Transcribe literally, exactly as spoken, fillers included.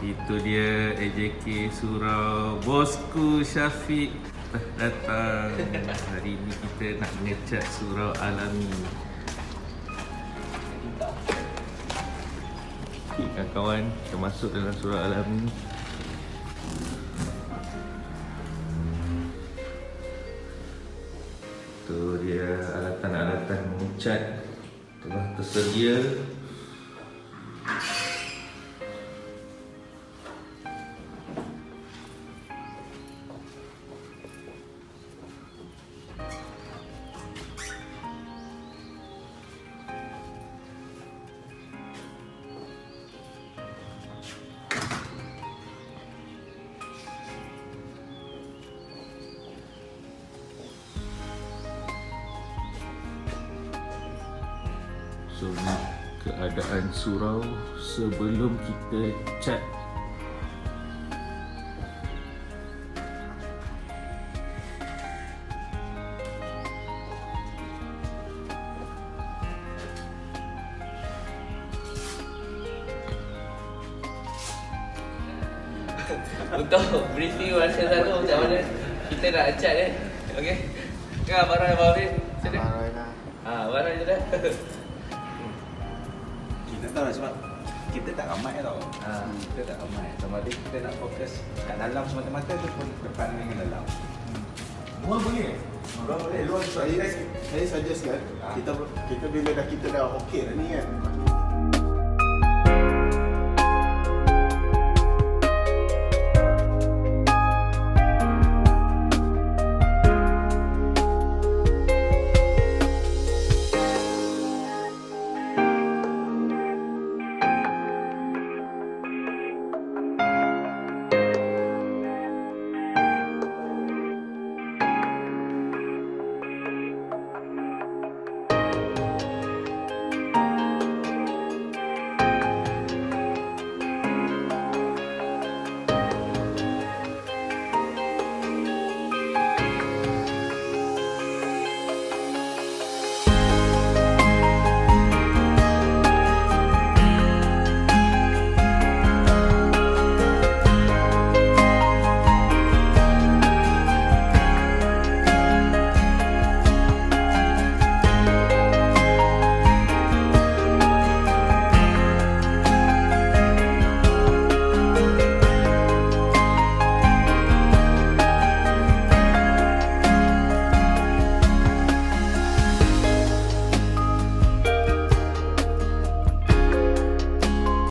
Itu dia A J K Surau. Bosku Syafiq datang. Hari ni kita nak ngecat surau alami. Okay, kawan-kawan, kita masuk dalam surau alami. Tu dia alatan-alatan mengecat telah tersedia. So ni keadaan surau sebelum kita cat. Untuk briefing masa satu macam mana kita nak cat ni. Okey. Kau Barai Barai. Barai dah. Ah, Barai je dah. Kita tahu lah sebab kita tak ramai tau. Ha. Kita tak ramai. Sama ada kita nak fokus kat dalam semata-mata tu pun depan dengan dalam. Luar boleh? Luar boleh. Luar saya saya suggest kan. Kita kita bila dah kita dah okey dah ni kan.